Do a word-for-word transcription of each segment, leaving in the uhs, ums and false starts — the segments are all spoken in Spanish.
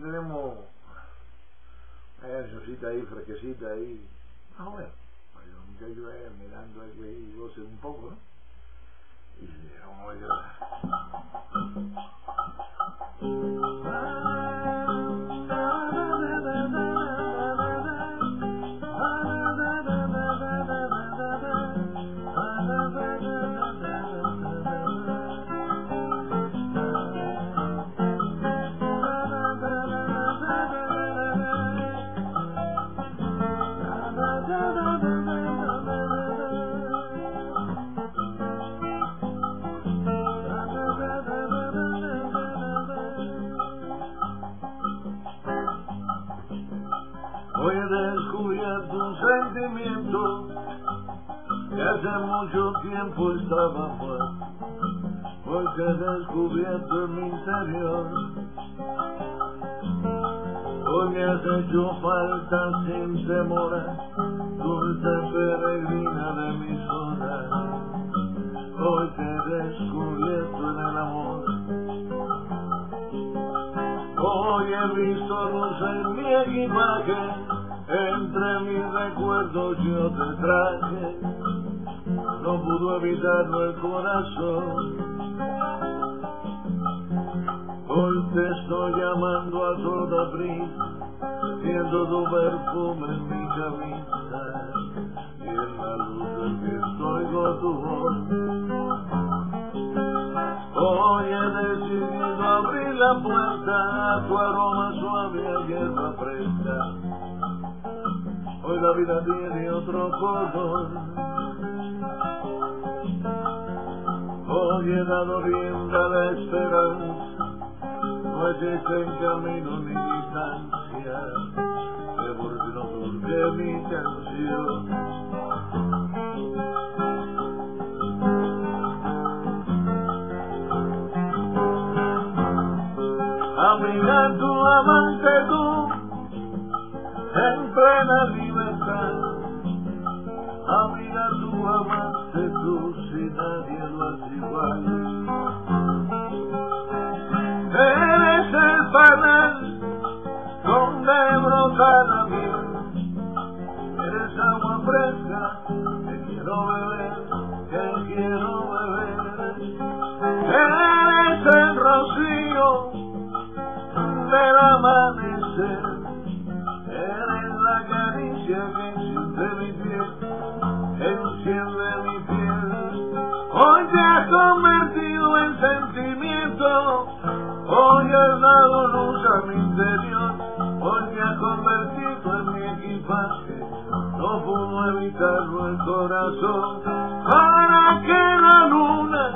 tenemos una cancioncita ahí, fresquecita ahí. Ah, bueno, pues los muchachos ahí mirando ahí que ahí gocen un poco, ¿no? Y vamos a ver. Hoy he descubierto un sentimiento que hace mucho tiempo estaba muerto, porque he descubierto en mi interior. Hoy me has hecho falta sin demora, dulce peregrina de mis horas. Hoy te he descubierto en el amor. Hoy he visto luz en mi equipaje, entre mis recuerdos yo te traje, no pudo evitarlo el corazón. Hoy te estoy llamando a toda prisa, siento tu perfume en mi camisa, y en la luz del viento oigo tu voz. Hoy he decidido abrir la puerta a tu aroma suave a hierba fresca. Hoy la vida tiene otro color. Hoy he dado rienda a la esperanza, no existe en camino ni distancia, que por si no surge mi canción. Amiga, tu amante tú, en plena libertad. Amiga, tu amante tú, si nadie lo hace igual. Eres el panal donde brota la miel. Eres agua fresca que quiero beber, que quiero beber. Eres el rocío del amanecer, eres la caricia que enciende mi piel, enciende mi piel. Hoy te has convertido en sentimiento, hoy has dado luz a mi interior, hoy te has convertido en mi equipaje, no pudo evitarlo el corazón. Para que la luna,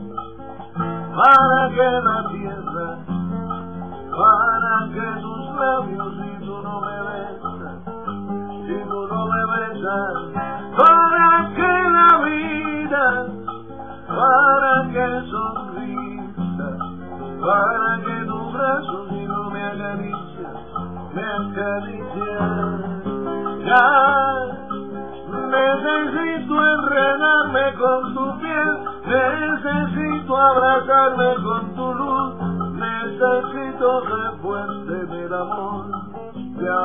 para que la tierra, para que tus labios, si tú no me besas, si tú no me besas, para que la vida, para que sonrisa, para que tu brazo, si no me acaricia, me acaricia. Ya necesito enredarme con tu piel, necesito abrazarme con tu luz, necesito refuerce del amor, ya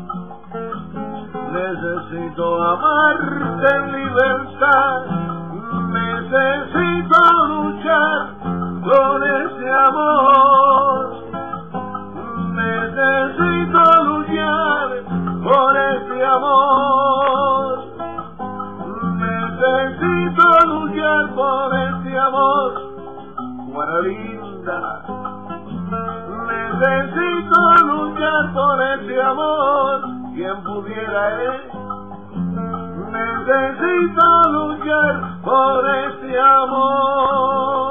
necesito amarte en libertad, necesito luchar con ese amor, necesito luchar con ese amor, necesito luchar por ese amor, Guaralinda. Necesito luchar por ese amor, quien pudiera él. Necesito luchar por ese amor.